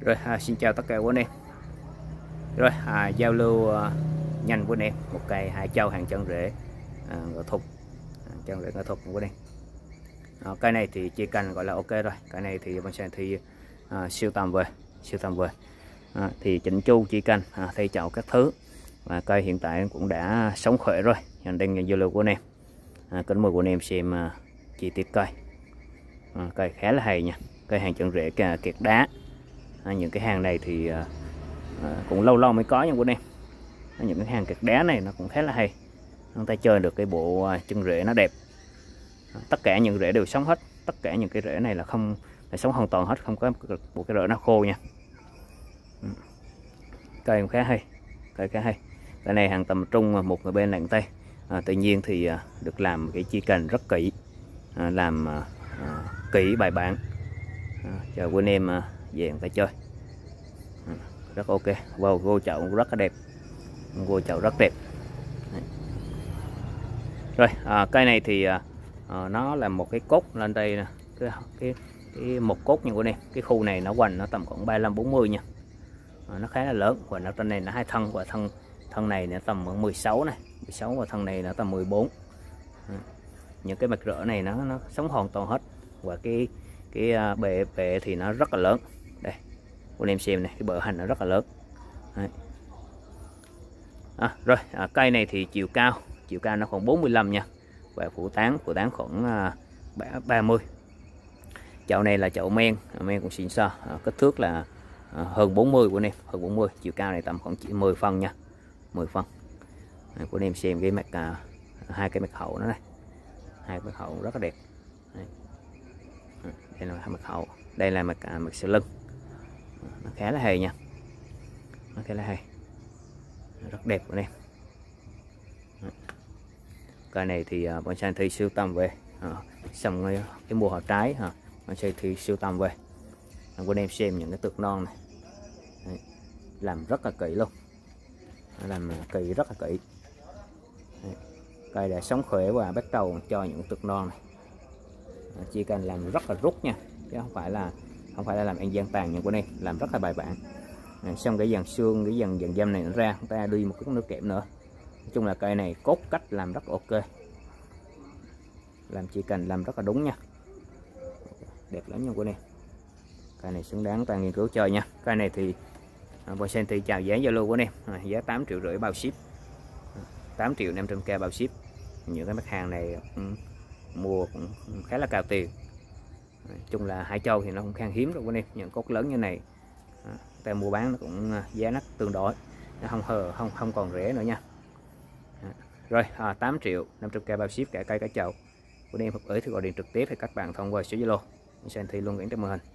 Rồi xin chào tất cả quý anh em. Rồi giao lưu nhanh với anh em một cây hải châu hàng chân rễ ngựa thục, chân rễ ngựa thục của anh em. Cây này thì chia cành gọi là ok rồi. Cây này thì bonsai thì siêu tầm về thì chỉnh chu chia cành thay chậu các thứ, và cây hiện tại cũng đã sống khỏe rồi. Mình đang giao lưu của anh em, kính mời của anh em xem chi tiết cây. Cây khá là hay nha, cây hàng chân rễ kiệt đá. Những cái hàng này thì cũng lâu lâu mới có nha quý anh em. Những cái hàng kiệt đá này nó cũng khá là hay, chúng ta chơi được cái bộ chân rễ nó đẹp. Tất cả những rễ đều sống hết, tất cả những cái rễ này là không là sống hoàn toàn hết, không có bộ cái rễ nó khô nha. Cây cũng khá hay, cây khá hay. Cái này hàng tầm trung một người bên lạng tây. Tuy nhiên thì được làm cái chi cành rất kỹ, làm kỹ bài bản, chờ quý anh em về người ta chơi rất ok. Vô chậu rất là đẹp, vô chậu rất đẹp. Rồi cây này thì nó là một cái cốt lên đây nè, cái một cốt nha của anh em. Cái khu này nó hoành nó tầm khoảng 35-40 nha, nó khá là lớn. Và nó trên này nó hai thân, và thân này nó tầm 16 này, 16, và thân này nó tầm 14. Những cái mặt rễ này nó sống hoàn toàn hết, và cái bệ thì nó rất là lớn. Đây anh em xem này, cái bờ hành nó rất là lớn. Rồi cây này thì chiều cao nó khoảng 45 nha, và phủ tán khoảng 30. Chậu này là chậu men cũng xịn sò, kích thước là hơn 40 của anh em, hơn 40. Chiều cao này tầm khoảng 10 phân nha, 10 phân. Của anh em xem cái mặt hai cái mặt hậu nó này, hai cái mặt hậu rất là đẹp. Đây là mặt hậu, đây là mặt sau lưng, nó khá là hay nha, nó khá là hay, rất đẹp của anh em. Cây này thì bonsai thì siêu tầm về, xong cái mùa họ trái bonsai thì siêu tầm về. Của anh em xem những cái tược non này. Đấy, làm rất là kỹ luôn, làm kỹ rất là kỹ. Đấy, cây đã sống khỏe và bắt đầu cho những tược non này. Chia cành làm rất là rút nha, chứ không phải là làm ăn gian tàn. Những của anh em làm rất là bài bản. Xong cái dàn xương, cái dàn dâm này nó ra, chúng ta đi một cái nước kẽm nữa. Nói chung là cây này cốt cách làm rất ok, làm chia cành làm rất là đúng nha, đẹp lắm nha của anh em. Cây này xứng đáng ta nghiên cứu chơi nha. Cây này thì bonsai thì chào giá giao lưu của anh em, giá 8,5 triệu bao ship, 8.500.000 bao ship. Những cái mặt hàng này mua cũng khá là cao tiền. Nói chung là hải châu thì nó cũng khan hiếm rồi của anh em. Những cốt lớn như này ta mua bán nó cũng giá nó tương đối, nó không còn rẻ nữa nha. Rồi 8.500.000 bao ship cả cây cả chậu. Của anh em hợp ý thì gọi điện trực tiếp, hay các bạn thông qua số Zalo. Bonsai thì luôn gửi trong màn hình.